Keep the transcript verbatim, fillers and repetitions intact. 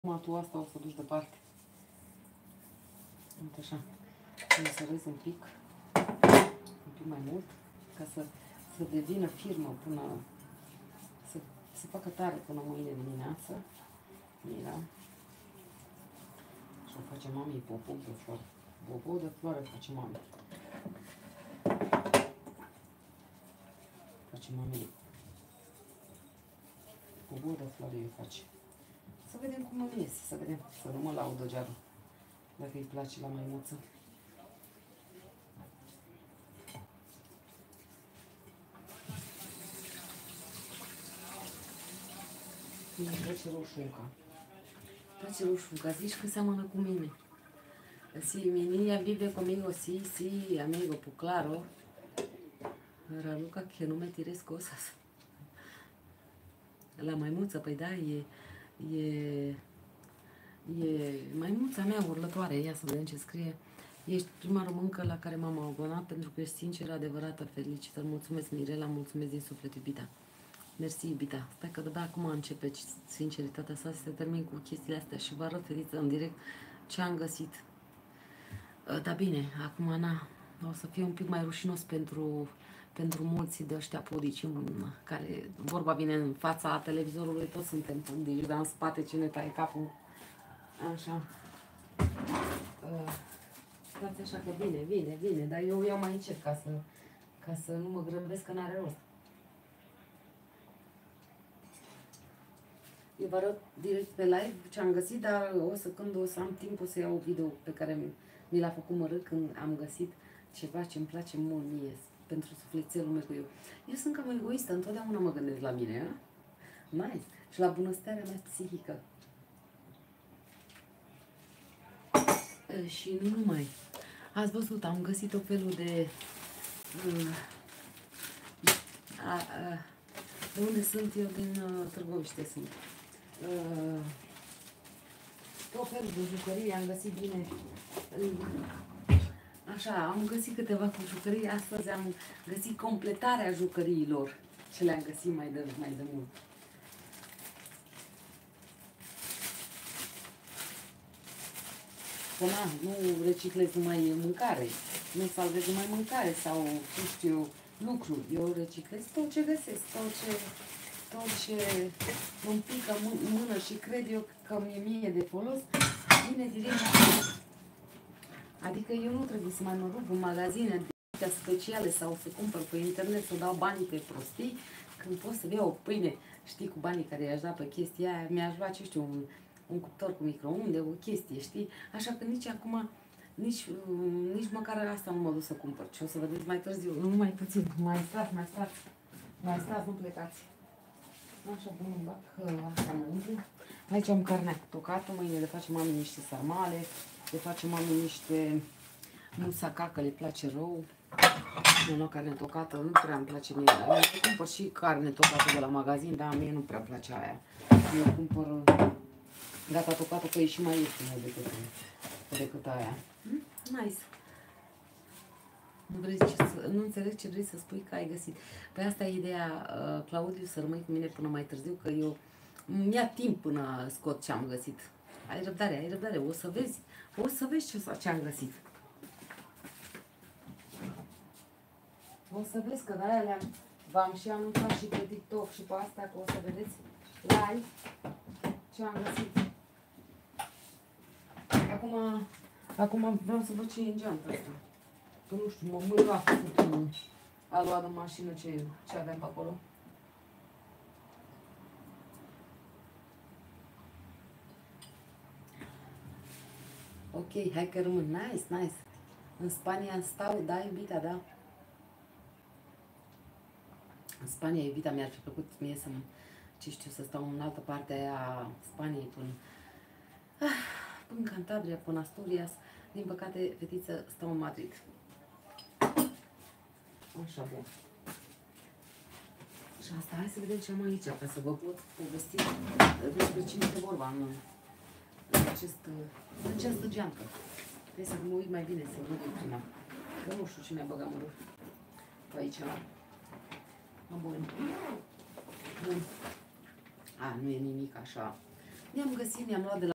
Acum tu asta o să duci departe. Uite așa. Să sărezi un pic. Un pic mai mult. Ca să, să devină firmă până... Să se facă tare până mâine dimineață. Mira. Și o face mami popo de floare. Popo de floare face mami. Face mami. Popo de floare îi face. Să vedem cum îmi iese, să vedem, să nu mă laudă geaba, dacă îi place la maimuță. Îmi place roșunca. Îmi place roșunca, zici că seamănă cu mine. Si mi niña vive conmigo, sí, sí, amigo, pues claro. Raluca, que nu me tires cosas. La maimuță, păi da, e... E, e maimuța mea urlătoare, ia să vedem ce scrie. Ești prima româncă la care m-am abonat pentru că ești sinceră, adevărată, felicitări. Mulțumesc, Mirela, mulțumesc din suflet, iubita. Mersi, iubita. Stai că de acum începe sinceritatea sa, să se termin cu chestiile astea și vă arăt, fetiță, în direct ce am găsit. Dar bine, acum, na, o să fie un pic mai rușinos pentru... pentru mulți de ăștia pudici, care vorba vine în fața televizorului, toți suntem pudici, dar în spate cine taie capul. Așa. Stați așa că vine, vine, vine, dar eu iau mai încet ca să, ca să nu mă grăbesc, că n-are rost. Eu vă arăt direct pe live ce am găsit, dar o să, când o să am timp, o să iau video pe care mi l-a făcut Mărâ când am găsit ceva ce îmi place mult mie. Pentru sufletelul meu cu eu. Eu sunt cam egoistă, întotdeauna mă gândesc la mine, a? Nice. Și la bunăstarea mea psihică. E, și nu numai. Ați văzut, am găsit o felul de... Uh, a, a, de unde sunt eu? Din uh, Târgoviște sunt. Uh, tot felul de jucării am găsit bine... Uh, Așa, am găsit câteva cu jucării, astăzi am găsit completarea jucăriilor ce le-am găsit mai de, mai de mult. Că na, nu reciclez numai mâncare, nu salvez numai mâncare sau, nu știu, lucruri. Eu reciclez tot ce găsesc, tot ce, tot ce îmi pică în mână și cred eu că mi-e mie de folos, vine direct. Adică eu nu trebuie să mai mă rup în magazine de speciale sau să cumpăr pe internet, să dau banii pe prostii, când pot să iau o pâine, știi, cu banii care i-aș da pe chestia aia, mi-aș lua, ce știu, un, un cuptor cu microunde, o chestie, știi? Așa că nici acum, nici, nici măcar asta nu mă duc să cumpăr. Și o să vedeți mai târziu, nu mai puțin, mai stați, mai stați, mai stați, nu plecați. Așa, bun, îmi bag asta înăuntru. Aici am carnea tocată, mâine le facem mami niște sarmale, le facem mami niște musaca, că le place rău. Eu nu carne tocată, nu prea îmi place mie. Eu cumpăr și carne tocată de la magazin, dar mie nu prea place aia. Eu cumpăr gata tocată, că e și mai ieftină decât, decât aia. Hmm? Nice. Nu, vrei ce să, nu înțeleg ce vrei să spui că ai găsit. Păi asta e ideea, uh, Claudiu, să rămâi cu mine până mai târziu, că eu mi-a timp până scot ce am găsit. Ai răbdare, ai răbdare, o să vezi, o să vezi ce, ce am găsit. O să vezi că de-aia le-am, v-am și anunțat și pe TikTok și pe asta, că o să vedeți live ce am găsit. Acum, acum vreau să văd ce e în geanta asta. Că nu știu, mă mâna a făcut, a luat în mașină ce, ce avem pe acolo. Ok, hai că rămân. Nice, nice. În Spania stau, da, iubita, da. În Spania, iubita, mi-ar fi plăcut mie să, ce știu, să stau în altă parte a Spaniei, până, ah, până Cantabria, până Asturias. Din păcate, fetiță, stau în Madrid. Așa, bun. Și asta, hai să vedem ce am aici, ca să vă pot povesti despre cine este vorba în, în, acest, în această geantă. Trebuie să mă uit mai bine, să văd prima. Că nu știu ce mi-a băgat mărul pe aici. Bun. Bun. A, nu e nimic așa. Ne-am găsit, ne-am luat de la